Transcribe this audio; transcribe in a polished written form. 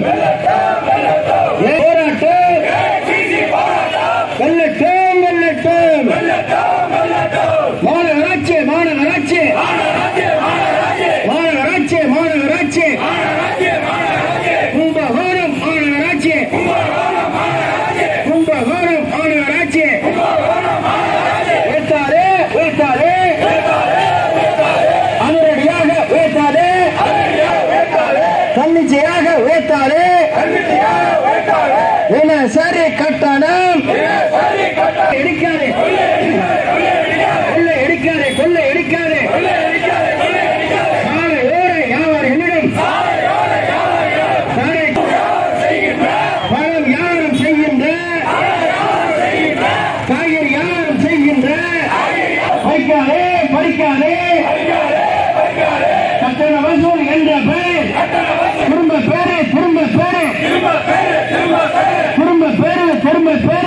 வெல்லட்டும் வெல்லட்டும் மாநகராட்சி மாநகராட்சி மாநகராட்சி மாநகராட்சி கும்பகோணம் மாநகராட்சி கும்பகோணம் மாநகராட்சி உயர்த்தாதே உயர்த்தாதே அதிரடியாக உயர்த்தாதே தன்னிச்சையாக உயர்த்தாதே தினசரி கட்டணம் எடுக்காதே கொள்ளை எடுக்காதே கொள்ளை எடுக்காதே சாலையோர வியாபாரிகளிடம் பணம் யாரும் செய்கின்ற காய்கறி யாரும் செய்கின்ற படிக்காதே படிக்காதே கட்டண வசூல் என்ற பெயர் திரும்ப பேரு திரும்ப பேரு திரும்ப பேரு திரும்ப பேரு